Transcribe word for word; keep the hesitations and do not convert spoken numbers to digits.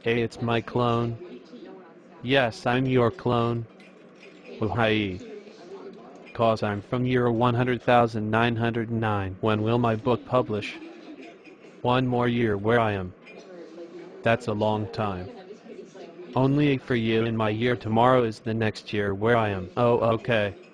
Hey, it's my clone. Yes, I'm your clone. Why? Cause I'm from year one hundred thousand nine hundred nine. When will my book publish? One more year where I am. That's a long time. Only for you in my year tomorrow is the next year where I am. Oh, okay.